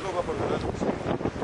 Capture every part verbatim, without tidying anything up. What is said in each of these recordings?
Camargo va por delante.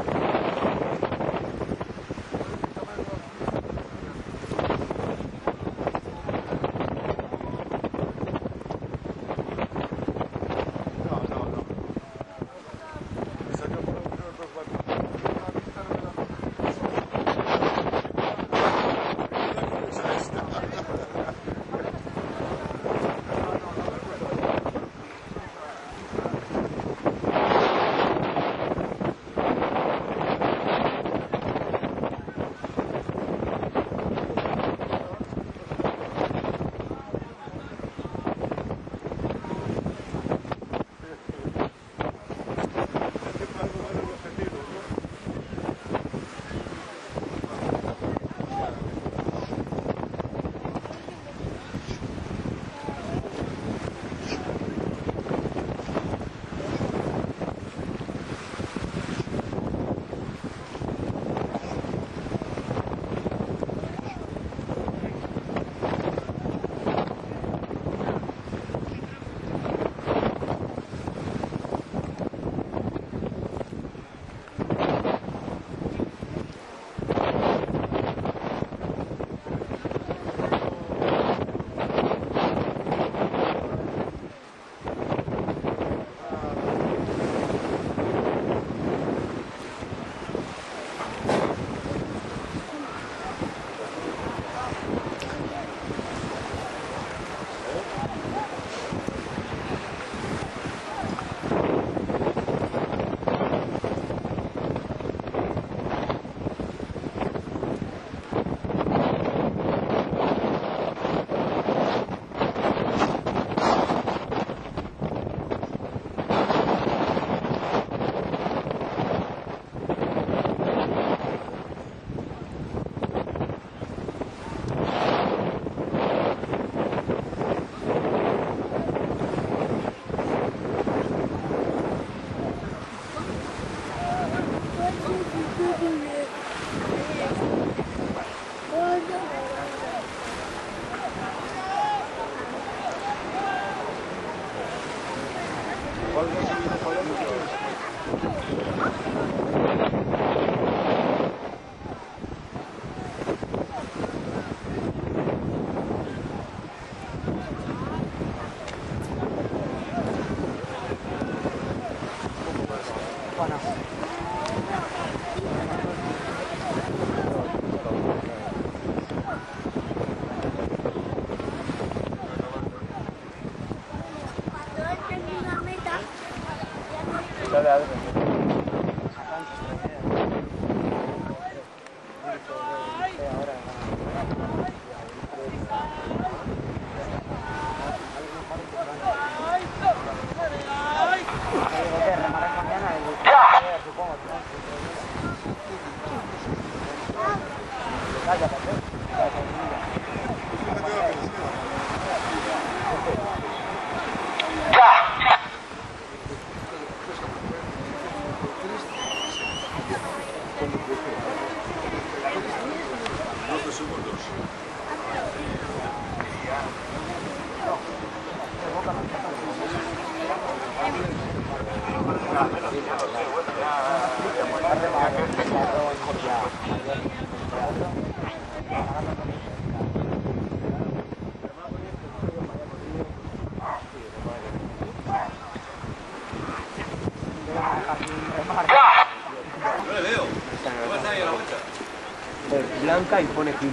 Blanca y pone quince.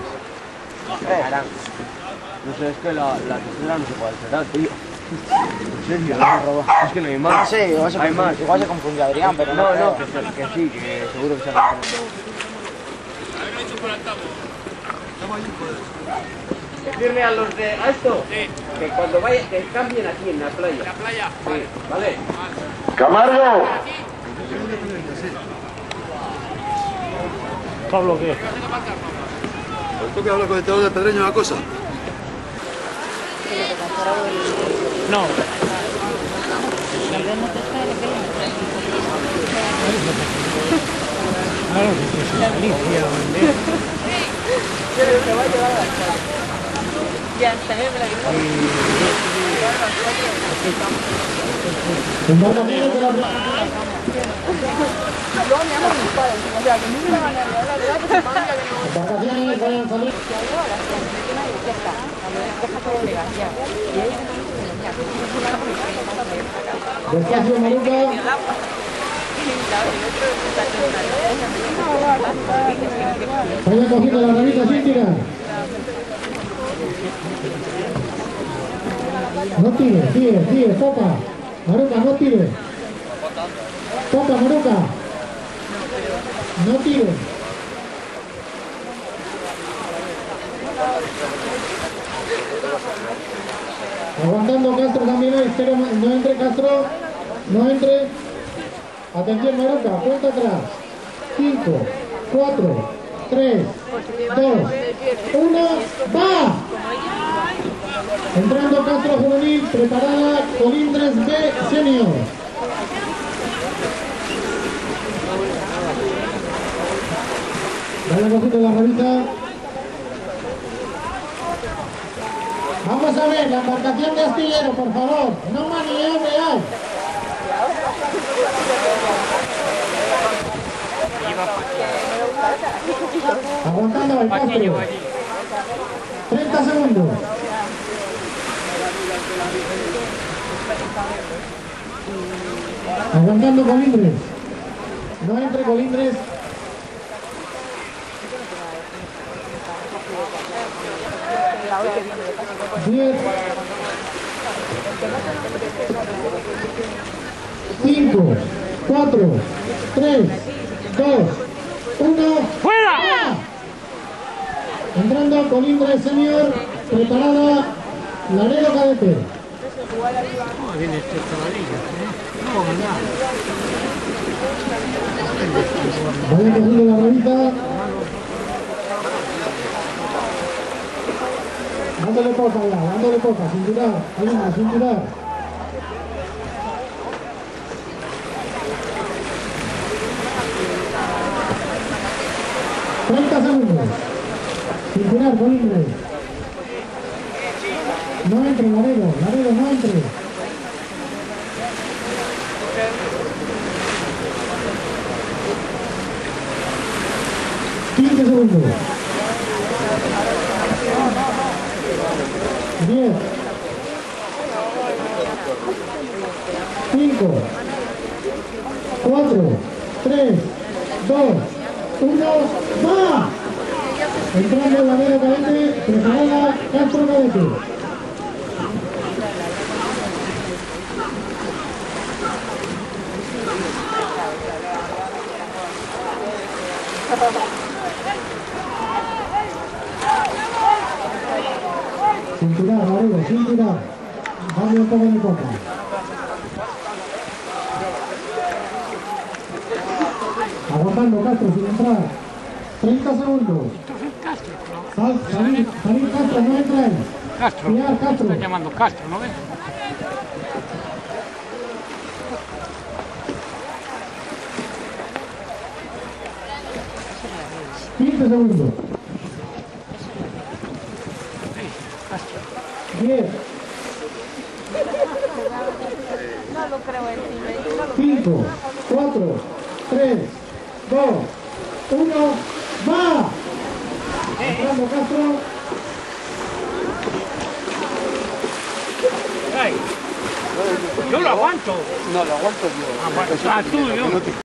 Eh. No sé, es que la, la textura no se puede alterar, tío. En serio, no se roba. Es que no hay más. Ah, sí, igual se, hay más. Igual se confundió Adrián, pero no. No, no, que, que sí, que seguro que se ha Decirle a los de a esto sí. Que cuando vayan, que cambien aquí en la playa. En la playa, sí, ¿vale? ¡Camargo! ¿Pablo qué? ¿Tú que hablas con el teador de Pedreño una cosa? No. Claro, que es una Alicia, ¿vale? Pero se va a llevar a la calle. Ya, también me la digo. Y... Luego me llamo mis padres, o sea, que nunca me van a hablar, la verdad que se manda que no... Embarcaciones vayan a salir. Ya llevo a la científica y ya está. A ver, deja todo legal, ya. Y ahí no me ya. Despacio, Maruca. Vaya cogiendo la revista sin tirar. No tire, tire, tire, popa. Maruca, no tire. Popa, Maruca. No tire. Aguantando Castro también hoy, espero no entre Castro, no entre. Atención Maruca, cuenta atrás. cinco, cuatro, tres, dos, uno, ¡va! Entrando Castro Juvenil, preparada Colindres B Senior. Dale cosito la revista. Vamos a ver, la embarcación de astillero, por favor. No manileo real. Aguantando el Castro. treinta segundos. Aguantando Colindres. No entre Colindres. diez, cinco, cuatro, tres, dos, uno, ¡fuera! Entrando Colindres Senior, preparada Laredo Cadete. ¿Cómo viene este chavalillo? No, nada. Vaya cogiendo la revista. Dándole popa ya, dándole popa, sin tirar, Alina, sin tirar. treinta segundos. Sin tirar, Colindres. No entre, Laredo, Laredo, no entre. quince segundos. diez, cinco, cuatro, tres, dos, uno, ¡va! Entrando el Laredo Cadete, preparada Castro Cadete. Sin tirar, Laredo, sin tirar. Dame un poco de popa. Aguantando Castro sin entrar. treinta segundos. Sal, salir, salir Castro, no entra él. Castro. Tirar, Castro. Están llamando Castro, ¿no ves? quince segundos. diez. No lo creo en ti, cinco, cuatro, tres, dos, uno, ¡va! Entrando Castro. Ay, yo lo aguanto. No, lo aguanto yo. Aguanta tú, yo.